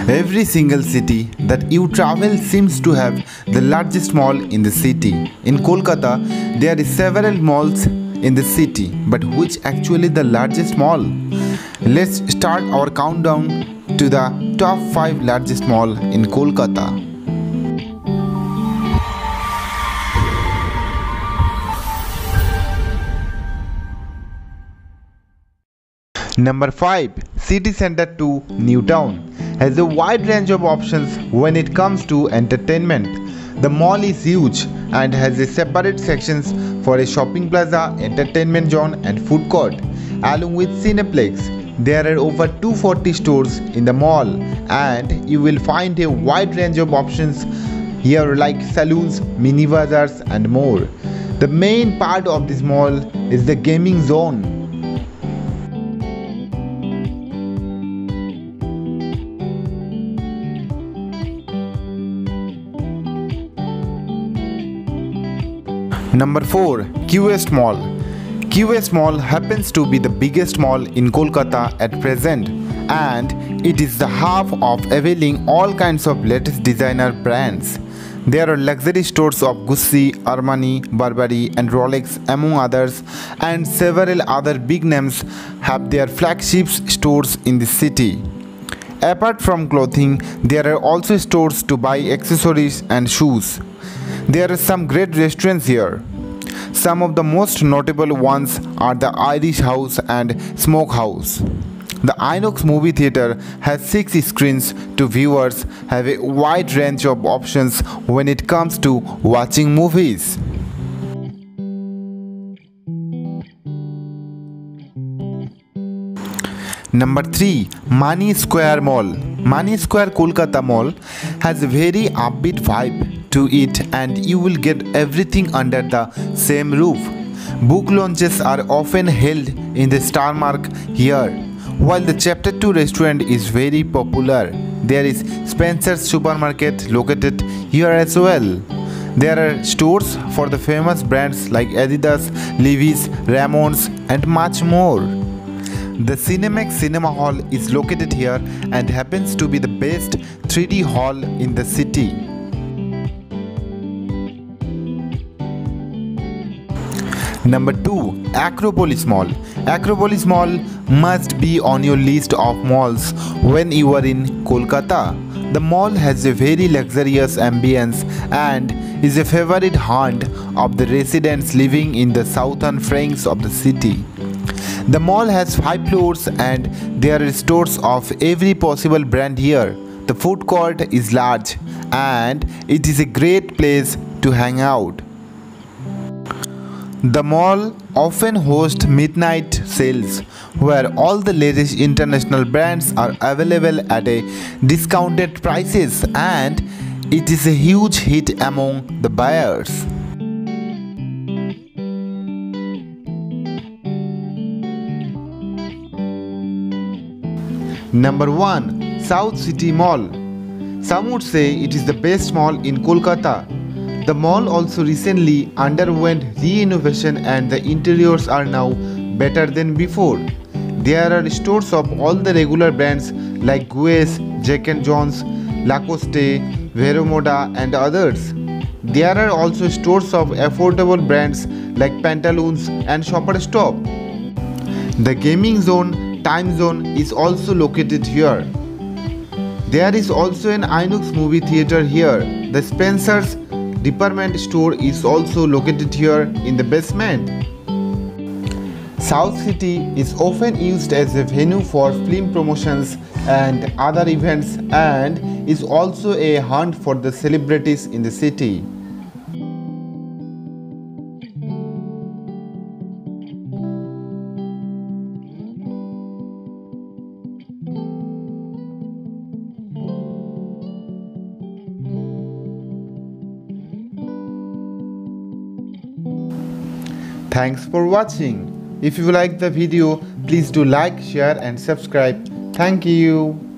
Every single city that you travel seems to have the largest mall in the city. In Kolkata, there are several malls in the city, but which actually the largest mall? Let's start our countdown to the top 5 largest mall in Kolkata. Number 5. City Center 2, New Town has a wide range of options when it comes to entertainment. The mall is huge and has a separate sections for a shopping plaza, entertainment zone and food court. Along with Cineplex, there are over 240 stores in the mall and you will find a wide range of options here like saloons, mini bazaars and more. The main part of this mall is the gaming zone. Number 4. QS Mall. QS Mall happens to be the biggest mall in Kolkata at present, and it is the hub of availing all kinds of latest designer brands. There are luxury stores of Gucci, Armani, Burberry and Rolex among others, and several other big names have their flagship stores in the city. Apart from clothing, there are also stores to buy accessories and shoes. There are some great restaurants here. Some of the most notable ones are the Irish House and Smokehouse. The Inox movie theater has 6 screens to viewers have a wide range of options when it comes to watching movies. Number 3. Mani Square Mall. Mani Square Kolkata Mall has a very upbeat vibe to it and you will get everything under the same roof. Book launches are often held in the Star Mark here. While the Chapter 2 restaurant is very popular, there is Spencer's Supermarket located here as well. There are stores for the famous brands like Adidas, Levi's, Ramones and much more. The Cinemax Cinema Hall is located here and happens to be the best 3D hall in the city. Number 2. Acropolis Mall. Acropolis Mall must be on your list of malls when you are in Kolkata. The mall has a very luxurious ambience and is a favorite haunt of the residents living in the southern flanks of the city. The mall has 5 floors and there are stores of every possible brand here. The food court is large and it is a great place to hang out. The mall often hosts midnight sales where all the latest international brands are available at a discounted prices and it is a huge hit among the buyers. Number 1. South City Mall. Some would say it is the best mall in Kolkata. The mall also recently underwent renovation and the interiors are now better than before. There are stores of all the regular brands like Guess, Jack & Jones, Lacoste, Vero Moda and others. There are also stores of affordable brands like Pantaloons and Shoppers Stop. The gaming zone, Time Zone is also located here. There is also an Inox movie theater here. The Spencer's department store is also located here in the basement. South City is often used as a venue for film promotions and other events and is also a haunt for the celebrities in the city. Thanks for watching. If you like the video, please do like, share and subscribe. Thank you.